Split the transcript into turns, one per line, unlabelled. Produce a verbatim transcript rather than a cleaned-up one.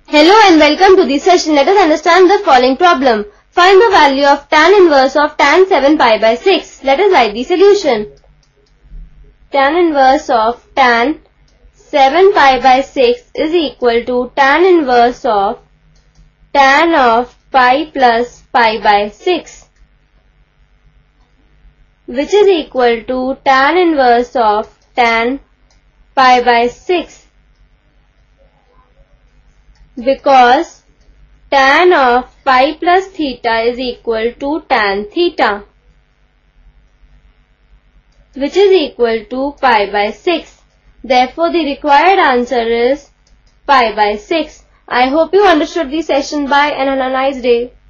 Hello and welcome to this session. Let us understand the following problem. Find the value of tan inverse of tan seven pi by six. Let us write the solution. Tan inverse of tan seven pi by six is equal to tan inverse of tan of pi plus pi by six, which is equal to tan inverse of tan pi by six, because tan of pi plus theta is equal to tan theta, which is equal to pi by six. Therefore, the required answer is pi by six. I hope you understood the session. Bye and have a nice day.